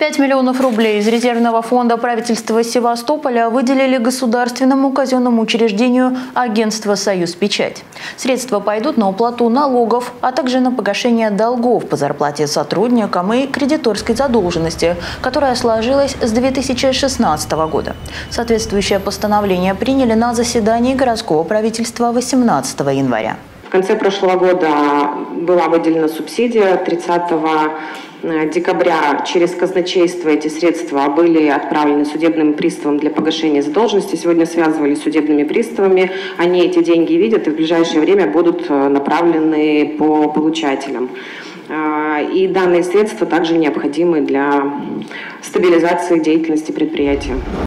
5 миллионов рублей из резервного фонда правительства Севастополя выделили государственному казенному учреждению агентства «Союз Печать». Средства пойдут на уплату налогов, а также на погашение долгов по зарплате сотрудникам и кредиторской задолженности, которая сложилась с 2016 года. Соответствующее постановление приняли на заседании городского правительства 18 января. В конце прошлого года была выделена субсидия. 30 декабря через казначейство эти средства были отправлены судебным приставам для погашения задолженности. Сегодня связывались с судебными приставами. Они эти деньги видят и в ближайшее время будут направлены по получателям. И данные средства также необходимы для стабилизации деятельности предприятия.